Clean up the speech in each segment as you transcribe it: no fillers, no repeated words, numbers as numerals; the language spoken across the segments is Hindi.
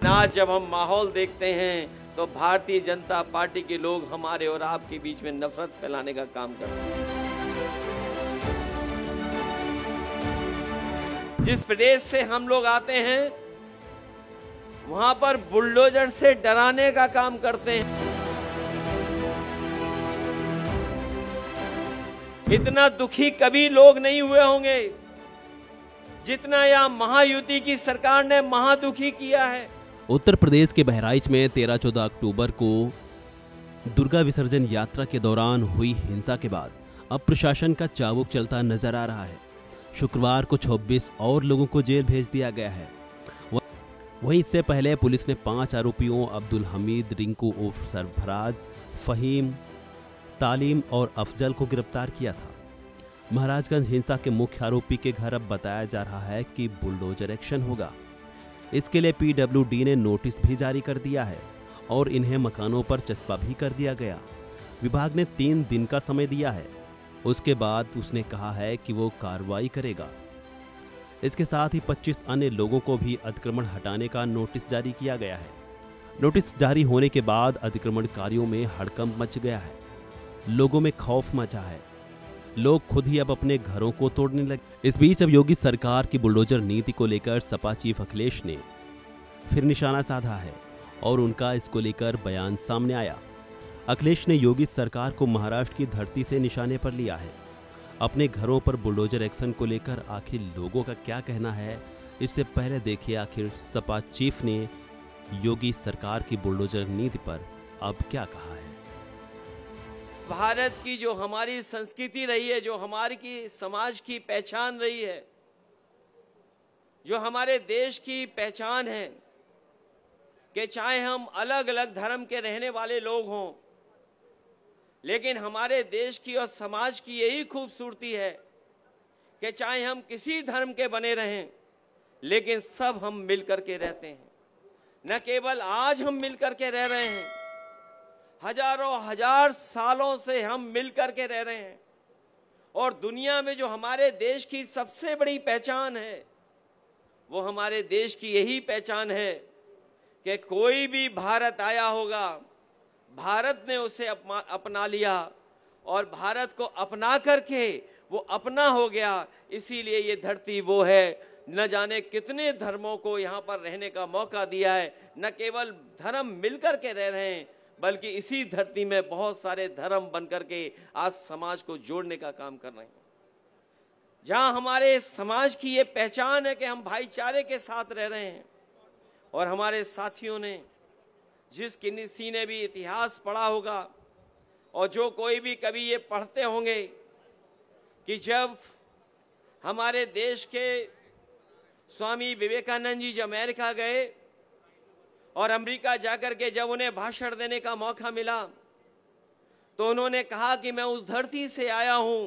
आज जब हम माहौल देखते हैं तो भारतीय जनता पार्टी के लोग हमारे और आपके बीच में नफरत फैलाने का काम करते हैं। जिस प्रदेश से हम लोग आते हैं वहां पर बुलडोजर से डराने का काम करते हैं। इतना दुखी कभी लोग नहीं हुए होंगे जितना यह महायुति की सरकार ने महादुखी किया है। उत्तर प्रदेश के बहराइच में 13-14 अक्टूबर को दुर्गा विसर्जन यात्रा के दौरान हुई हिंसा के बाद अब प्रशासन का चाबुक चलता नजर आ रहा है। शुक्रवार को 26 और लोगों को जेल भेज दिया गया है। वहीं इससे पहले पुलिस ने 5 आरोपियों अब्दुल हमीद, रिंकू उर्फ सरफराज, फहीम, तालीम और अफजल को गिरफ्तार किया था। महाराजगंज हिंसा के मुख्य आरोपी के घर अब बताया जा रहा है कि बुलडोजर एक्शन होगा। इसके लिए पीडब्ल्यूडी ने नोटिस भी जारी कर दिया है और इन्हें मकानों पर चस्पा भी कर दिया गया। विभाग ने 3 दिन का समय दिया है, उसके बाद उसने कहा है कि वो कार्रवाई करेगा। इसके साथ ही 25 अन्य लोगों को भी अतिक्रमण हटाने का नोटिस जारी किया गया है। नोटिस जारी होने के बाद अतिक्रमणकारियों में हड़कंप मच गया है, लोगों में खौफ मचा है, लोग खुद ही अब अपने घरों को तोड़ने लगे। इस बीच अब योगी सरकार की बुलडोजर नीति को लेकर सपा चीफ अखिलेश ने फिर निशाना साधा है और उनका इसको लेकर बयान सामने आया। अखिलेश ने योगी सरकार को महाराष्ट्र की धरती से निशाने पर लिया है। अपने घरों पर बुलडोजर एक्शन को लेकर आखिर लोगों का क्या कहना है, इससे पहले देखिए आखिर सपा चीफ ने योगी सरकार की बुलडोजर नीति पर अब क्या कहा है। भारत की जो हमारी संस्कृति रही है, जो हमारी की समाज की पहचान रही है, जो हमारे देश की पहचान है कि चाहे हम अलग अलग धर्म के रहने वाले लोग हों, लेकिन हमारे देश की और समाज की यही खूबसूरती है कि चाहे हम किसी धर्म के बने रहें, लेकिन सब हम मिलकर के रहते हैं। न केवल आज हम मिलकर के रह रहे हैं, हजारों हजार सालों से हम मिलकर के रह रहे हैं। और दुनिया में जो हमारे देश की सबसे बड़ी पहचान है, वो हमारे देश की यही पहचान है कि कोई भी भारत आया होगा, भारत ने उसे अपना लिया और भारत को अपना करके वो अपना हो गया। इसीलिए ये धरती वो है, न जाने कितने धर्मों को यहाँ पर रहने का मौका दिया है। न केवल धर्म मिलकर के रह रहे हैं, बल्कि इसी धरती में बहुत सारे धर्म बनकर के आज समाज को जोड़ने का काम कर रहे हैं। जहां हमारे समाज की ये पहचान है कि हम भाईचारे के साथ रह रहे हैं। और हमारे साथियों ने, जिस किसी ने भी इतिहास पढ़ा होगा और जो कोई भी कभी ये पढ़ते होंगे कि जब हमारे देश के स्वामी विवेकानंद जी जब अमेरिका गए और अमेरिका जाकर के जब उन्हें भाषण देने का मौका मिला, तो उन्होंने कहा कि मैं उस धरती से आया हूं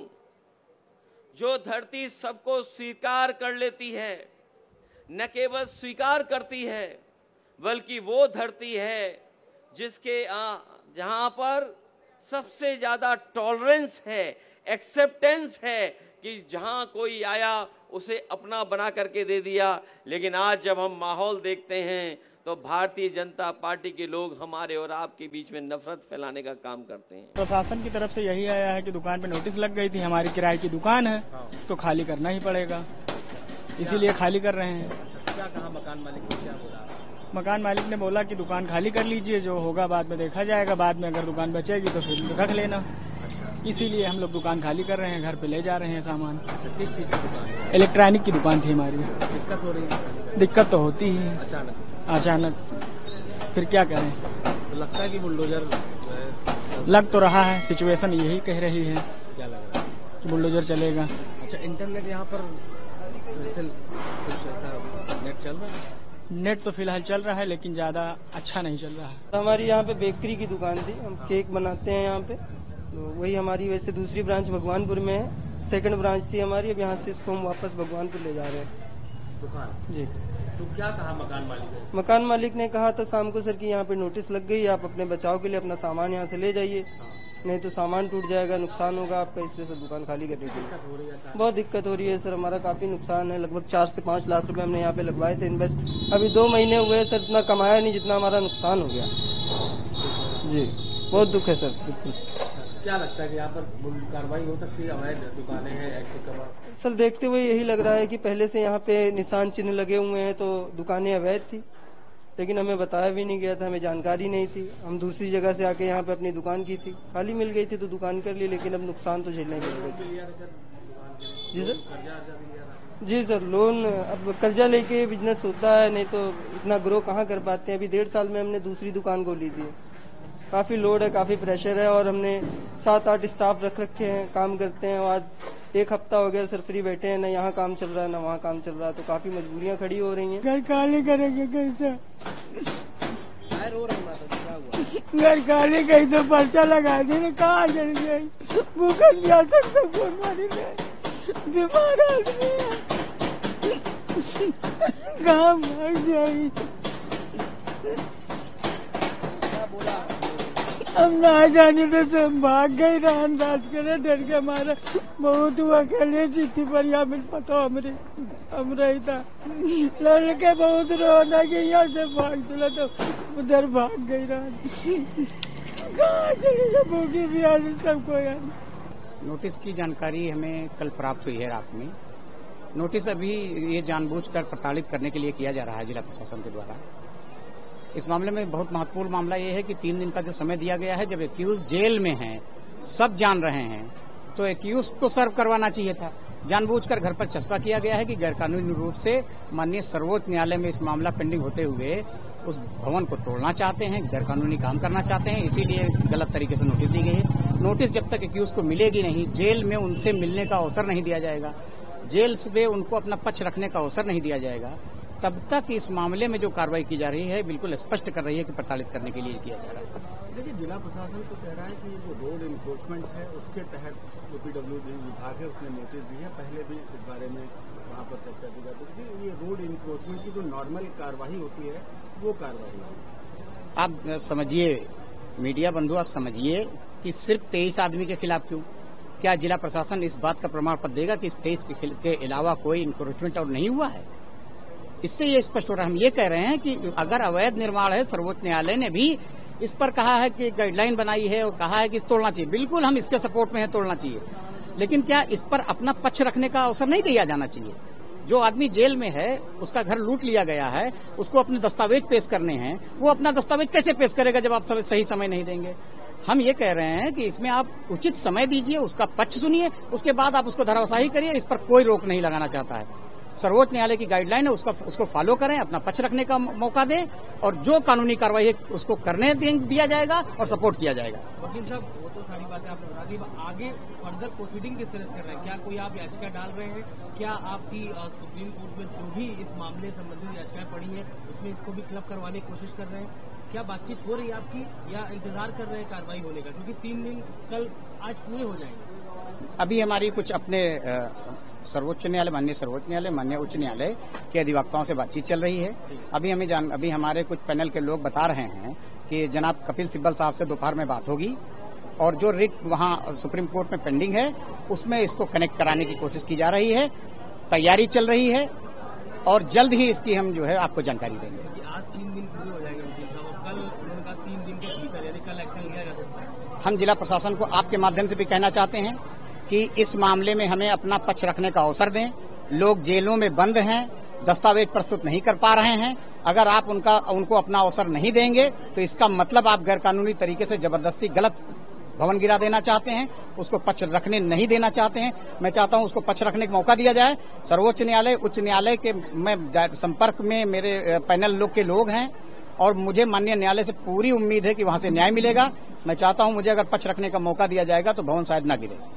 जो धरती सबको स्वीकार कर लेती है, न केवल स्वीकार करती है बल्कि वो धरती है जिसके जहां पर सबसे ज्यादा टॉलरेंस है, एक्सेप्टेंस है, कि जहां कोई आया उसे अपना बना करके दे दिया। लेकिन आज जब हम माहौल देखते हैं तो भारतीय जनता पार्टी के लोग हमारे और आपके बीच में नफरत फैलाने का काम करते हैं। प्रशासन की तरफ से यही आया है कि दुकान पे नोटिस लग गई थी, हमारी किराए की दुकान है तो खाली करना ही पड़ेगा, इसीलिए खाली कर रहे हैं। क्या कहा मकान मालिक ने, क्या बोला? मकान मालिक ने बोला कि दुकान खाली कर लीजिए, जो होगा बाद में देखा जाएगा, बाद में अगर दुकान बचेगी तो फिर रख लेना। इसीलिए हम लोग दुकान खाली कर रहे हैं, घर पे ले जा रहे हैं सामान। किस चीज की दुकान? इलेक्ट्रॉनिक की दुकान थी हमारी। दिक्कत हो रही है? दिक्कत तो होती ही है अचानक, फिर क्या करें। तो लगता है कि बुलडोजर लग तो रहा है, सिचुएशन यही कह रही है। क्या लग रहा है कि बुलडोजर चलेगा। अच्छा, इंटरनेट यहाँ पर कुछ ऐसा नेट चल रहा है? नेट तो फिलहाल चल रहा है, लेकिन ज्यादा अच्छा नहीं चल रहा है। हमारी यहाँ पे बेकरी की दुकान थी, हम केक बनाते हैं यहाँ पे, तो वही हमारी वैसे दूसरी ब्रांच भगवानपुर में है, सेकंड ब्रांच थी हमारी। अब यहाँ से इसको हम वापस भगवानपुर ले जा रहे हैं दुकान जी। तो क्या कहा मकान मालिक ने? मकान मालिक ने कहा था शाम को सर कि यहाँ पे नोटिस लग गई, आप अपने बचाव के लिए अपना सामान यहाँ से ले जाइए। नहीं तो सामान टूट जाएगा, नुकसान होगा आपका, इसलिए सर दुकान खाली करनी चाहिए। बहुत दिक्कत हो रही है सर, हमारा काफी नुकसान है। लगभग 4 से 5 लाख रुपए हमने यहाँ पे लगवाए थे इन्वेस्ट। अभी 2 महीने हुए सर, इतना कमाया नहीं जितना हमारा नुकसान हो गया जी। बहुत दुख है सर। बिल्कुल। क्या लगता है कि यहाँ पर कार्रवाई हो सकती है? अवैध दुकानें हैं सर, देखते हुए यही लग रहा है कि पहले से यहाँ पे निशान चिन्ह लगे हुए हैं, तो दुकानें अवैध थी, लेकिन हमें बताया भी नहीं गया था, हमें जानकारी नहीं थी। हम दूसरी जगह से आके यहाँ पे अपनी दुकान की थी, खाली मिल गई थी तो दुकान कर ली, लेकिन अब नुकसान तो झेलना ही पड़ेगा। जी सर, जी सर, लोन अब कर्जा लेके बिजनेस होता है, नहीं तो इतना ग्रो कहाँ कर पाते हैं। अभी 1.5 साल में हमने दूसरी दुकान खोली थी। काफी लोड है, काफी प्रेशर है, और हमने 7-8 स्टाफ रख रखे हैं, काम करते हैं। और आज 1 हफ्ता हो गया सर, फ्री बैठे हैं, ना यहाँ काम चल रहा है ना वहाँ काम चल रहा है, तो काफी मजबूरियाँ खड़ी हो रही हैं। घर खाली करेंगे कैसे? रो रहे हैं, घर खाली कहीं तो पर्चा लगा देने, कहाँ चल गए? भूखन प्यासा सब मारी गए, बीमार आदमी है, कहाँ भाग जाए? हम ना जाने तो सब भाग गए, रात करे डर के हमारा बहुत हुआ, अकेले जीती पर यहाँ मिल पता हम रही था। लड़के बहुत रोना कि यहाँ से भाग चला तो उधर भाग गई रात। कहाँ चले गए? भूखी प्यासी सबको यार। नोटिस की जानकारी हमें कल प्राप्त हुई है रात में। नोटिस अभी ये जानबूझकर प्रताड़ित करने के लिए किया जा रहा है जिला प्रशासन के द्वारा। इस मामले में बहुत महत्वपूर्ण मामला ये है कि 3 दिन का जो समय दिया गया है, जब एक्यूज जेल में हैं, सब जान रहे हैं, तो एक्यूज को सर्व करवाना चाहिए था। जानबूझकर घर पर चस्पा किया गया है कि गैरकानूनी रूप से माननीय सर्वोच्च न्यायालय में इस मामला पेंडिंग होते हुए उस भवन को तोड़ना चाहते हैं, गैरकानूनी काम करना चाहते हैं, इसीलिए गलत तरीके से नोटिस दी गई है। नोटिस जब तक एक्यूज को मिलेगी नहीं, जेल में उनसे मिलने का अवसर नहीं दिया जाएगा, जेल में उनको अपना पक्ष रखने का अवसर नहीं दिया जाएगा, तब तक इस मामले में जो कार्रवाई की जा रही है बिल्कुल स्पष्ट कर रही है कि प्रताड़ित करने के लिए किया जा रहा है। देखिए, जिला प्रशासन तो कह रहा है कि जो रोड इन्फोर्समेंट है उसके तहत जो पीडब्ल्यूडी विभाग है उसने नोटिस दी है। पहले भी इस बारे में वहाँ पर चर्चा की जाती थी। ये रोड इन्फोर्समेंट की जो नॉर्मल कार्रवाई होती है वो कार्रवाई आप समझिए, मीडिया बंधु आप समझिए कि सिर्फ 23 आदमी के खिलाफ क्यों? क्या जिला प्रशासन इस बात का प्रमाण पत्र देगा कि इस 23 के अलावा कोई इन्क्रोचमेंट और नहीं हुआ है? इससे ये स्पष्ट हो रहा है। हम ये कह रहे हैं कि अगर अवैध निर्माण है, सर्वोच्च न्यायालय ने भी इस पर कहा है कि गाइडलाइन बनाई है और कहा है कि तोड़ना चाहिए, बिल्कुल हम इसके सपोर्ट में है, तोड़ना चाहिए, लेकिन क्या इस पर अपना पक्ष रखने का अवसर नहीं दिया जाना चाहिए? जो आदमी जेल में है, उसका घर लूट लिया गया है, उसको अपने दस्तावेज पेश करने हैं, वो अपना दस्तावेज कैसे पेश करेगा जब आप सही समय नहीं देंगे? हम ये कह रहे हैं कि इसमें आप उचित समय दीजिए, उसका पक्ष सुनिए, उसके बाद आप उसको धराशायी करिए। इस पर कोई रोक नहीं लगाना चाहता है। सर्वोच्च न्यायालय की गाइडलाइन है, उसको फॉलो करें, अपना पक्ष रखने का मौका दें, और जो कानूनी कार्रवाई है उसको करने दिया जाएगा और सपोर्ट किया जाएगा। वकील साहब, वो तो सारी बातें आपने बता दी, आगे फर्दर प्रोसीडिंग किस तरह से कर रहे हैं? क्या कोई आप याचिका डाल रहे हैं? क्या आपकी सुप्रीम कोर्ट में जो भी इस मामले संबंधित याचिकाएं पड़ी हैं उसमें इसको भी क्लब करवाने की कोशिश कर रहे हैं? क्या बातचीत हो रही है आपकी, या इंतजार कर रहे हैं कार्रवाई होने का? क्योंकि 3 दिन कल आज पूरे हो जाएंगे। अभी हमारी कुछ अपने सर्वोच्च न्यायालय, माननीय सर्वोच्च न्यायालय, माननीय उच्च न्यायालय के अधिवक्ताओं से बातचीत चल रही है। अभी हमारे कुछ पैनल के लोग बता रहे हैं कि जनाब कपिल सिब्बल साहब से दोपहर में बात होगी, और जो रिट वहां सुप्रीम कोर्ट में पेंडिंग है उसमें इसको कनेक्ट कराने की कोशिश की जा रही है, तैयारी चल रही है, और जल्द ही इसकी हम जो है आपको जानकारी देंगे। आज 3 दिन पूरे हो जाएंगे वकील साहब, कल उन्होंने कहा 3 दिन के भीतर, यानी कल एक्शन लिया जा सकता है। हम जिला प्रशासन को आपके माध्यम से भी कहना चाहते हैं कि इस मामले में हमें अपना पक्ष रखने का अवसर दें। लोग जेलों में बंद हैं, दस्तावेज प्रस्तुत नहीं कर पा रहे हैं। अगर आप उनको अपना अवसर नहीं देंगे तो इसका मतलब आप गैरकानूनी तरीके से जबरदस्ती गलत भवन गिरा देना चाहते हैं, उसको पक्ष रखने नहीं देना चाहते हैं। मैं चाहता हूं उसको पक्ष रखने का मौका दिया जाए। सर्वोच्च न्यायालय, उच्च न्यायालय के मैं संपर्क में मेरे पैनल लोग के लोग हैं, और मुझे माननीय न्यायालय से पूरी उम्मीद है कि वहां से न्याय मिलेगा। मैं चाहता हूं मुझे अगर पक्ष रखने का मौका दिया जाएगा तो भवन शायद न गिरे।